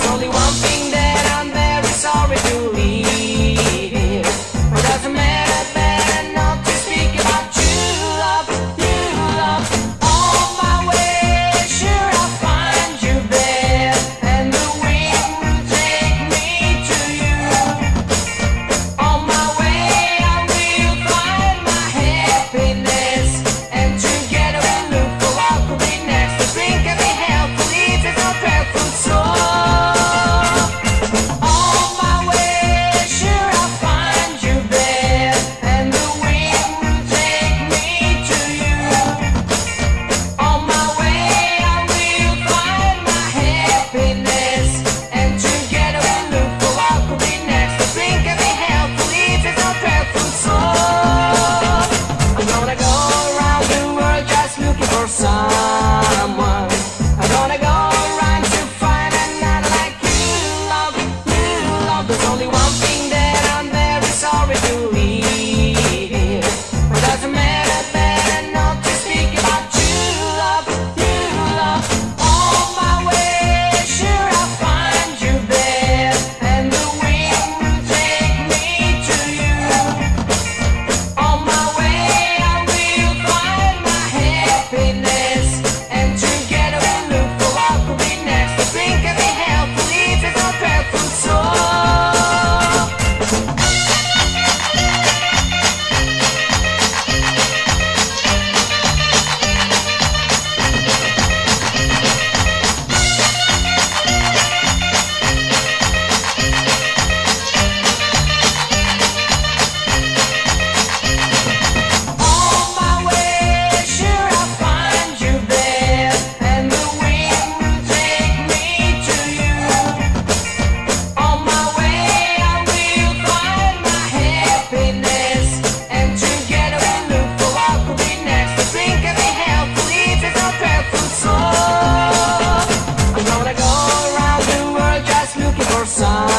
only one thing that I'm very sorry to leave. It doesn't matter, better not to speak about you, love, you, love. On my way, sure I'll find you there, and the wind will take me to you. On my way, I will find my happiness, and together we'll look for what could be next. The drink can be helpful if it's not dreadful, so. Someone I'm gonna go around to find another like you, love, you, love. There's only one thing that I'm very sorry to leave. It doesn't matter, better not to speak about you, love, you, love. On my way, sure I'll find you there, and the wind will take me to you. On my way, I will find my happiness, and together we'll look for what could be next. The drink can be helpful if it's not dreadful, so. Someone